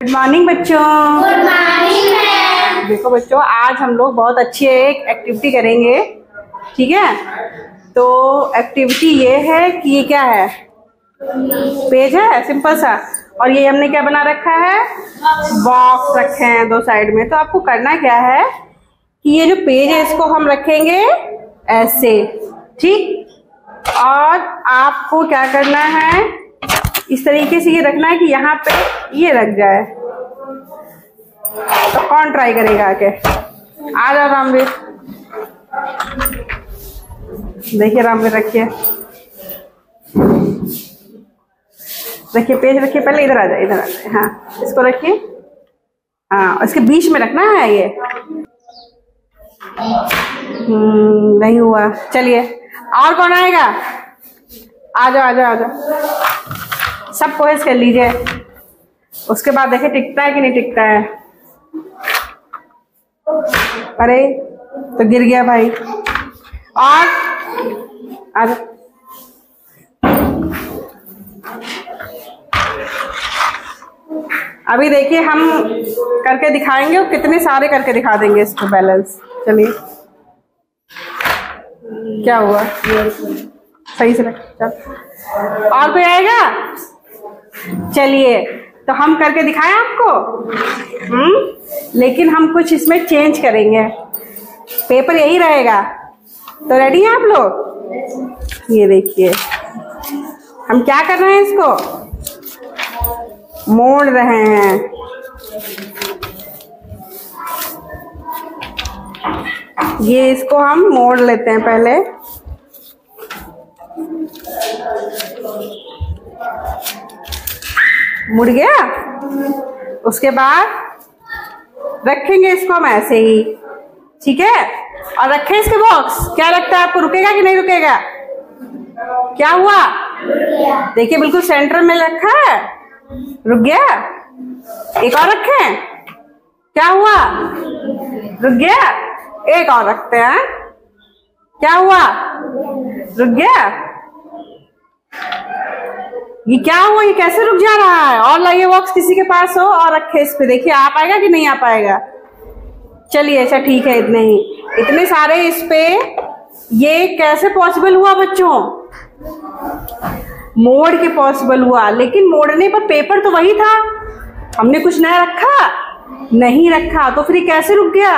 Good morning बच्चों। Good morning ma'am. देखो बच्चों, आज हम लोग बहुत अच्छी एक एक्टिविटी करेंगे, ठीक है। तो एक्टिविटी ये है कि ये क्या है, पेज है सिंपल सा, और ये हमने क्या बना रखा है, बॉक्स रखे हैं दो साइड में। तो आपको करना क्या है कि ये जो पेज है इसको हम रखेंगे ऐसे, ठीक। और आपको क्या करना है, इस तरीके से ये रखना है कि यहाँ पे ये रख जाए। तो कौन ट्राई करेगा आके? आ जाओ रामवीर, देखिए रामवीर रखिए, रखिए पेज रखिए, पहले इधर आ जाए, इधर आ जाए, हाँ इसको रखिए, हाँ इसके बीच में रखना है ये। नहीं हुआ, चलिए और कौन आएगा? आ जाओ आ जाओ आ जाओ, सब कोशिश कर लीजिए। उसके बाद देखिए टिकता है कि नहीं टिकता है। अरे तो गिर गया भाई। और आ जाओ, अभी देखिए हम करके दिखाएंगे और कितने सारे करके दिखा देंगे इसको बैलेंस। चलिए क्या हुआ, सही से रख, चल और कोई आएगा? चलिए तो हम करके दिखाएं आपको, लेकिन हम कुछ इसमें चेंज करेंगे। पेपर यही रहेगा, तो रेडी हैं आप लोग? ये देखिए हम क्या कर रहे हैं, इसको मोड़ रहे हैं। ये इसको हम मोड़ लेते हैं पहले, मुड़ गया। उसके बाद रखेंगे इसको हम ऐसे ही, ठीक है। और रखें इसके बॉक्स, क्या लगता है आपको, रुकेगा कि नहीं रुकेगा? क्या हुआ, देखिए बिल्कुल सेंटर में रखा है, रुक गया। एक और रखें, क्या हुआ, रुक गया। एक और रखते हैं, क्या हुआ, रुक गया। ये क्या हुआ, ये कैसे रुक जा रहा है? और लाइए बॉक्स किसी के पास हो और रखे इस पे, देखिए आ पाएगा कि नहीं आ पाएगा। चलिए अच्छा ठीक है, इतने ही, इतने सारे इस पे। ये कैसे पॉसिबल हुआ बच्चों? मोड़ के पॉसिबल हुआ, लेकिन मोड़ने पर पेपर तो वही था, हमने कुछ नया रखा नहीं रखा, तो फिर ये कैसे रुक गया?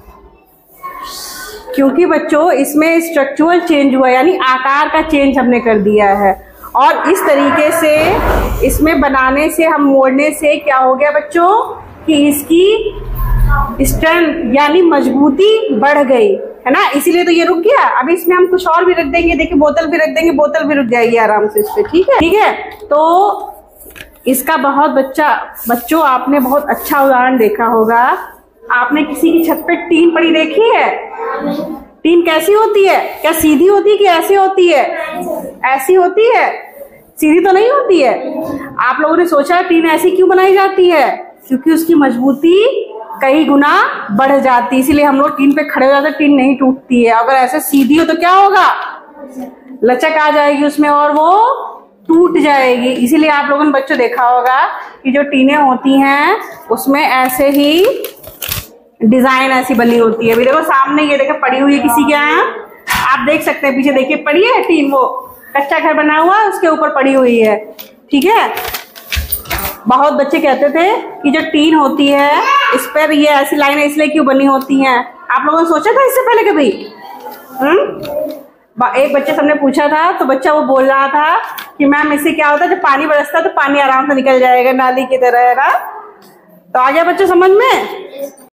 क्योंकि बच्चों इसमें स्ट्रक्चरल चेंज हुआ, यानी आकार का चेंज हमने कर दिया है। और इस तरीके से इसमें बनाने से, हम मोड़ने से क्या हो गया बच्चों कि इसकी स्ट्रेंथ यानी मजबूती बढ़ गई, है ना, इसीलिए तो ये रुक गया। अब इसमें हम कुछ और भी रख देंगे, देखिए बोतल भी रख देंगे, बोतल भी रुक जाएगी आराम से इस पे, ठीक है, ठीक है। तो इसका बहुत बच्चों आपने बहुत अच्छा उदाहरण देखा होगा। आपने किसी की छत पे टीन पड़ी देखी है? टीन कैसी होती है? क्या सीधी होती है कि ऐसी होती है? ऐसी होती है, सीधी तो नहीं होती है। आप लोगों ने सोचा टीन ऐसी क्यों बनाई जाती है? क्योंकि उसकी मजबूती कई गुना बढ़ जाती है, इसीलिए हम लोग टीन पे खड़े हो जाते हैं, टीन नहीं टूटती है। अगर ऐसे सीधी हो तो क्या होगा, लचक आ जाएगी उसमें और वो टूट जाएगी। इसीलिए आप लोगों ने बच्चों देखा होगा कि जो टीनें होती हैं उसमें ऐसे ही डिजाइन ऐसी बनी होती है। अभी देखो सामने ये देखो पड़ी हुई है किसी के यहाँ, आप देख सकते हैं, पीछे देखिए पड़ी है टीन, वो कच्चा घर बना हुआ है उसके ऊपर पड़ी हुई है, ठीक है। बहुत बच्चे कहते थे कि जो टीन होती है इस पर ये ऐसी लाइन इसलिए क्यों बनी होती हैं? आप लोगों ने सोचा था इससे पहले कभी? एक बच्चे से हमने पूछा था, तो बच्चा वो बोल रहा था कि मैम इससे क्या होता है, जब पानी बरसता है तो पानी आराम से निकल जाएगा नाली की तरह, है ना। तो आ गया बच्चों समझ में?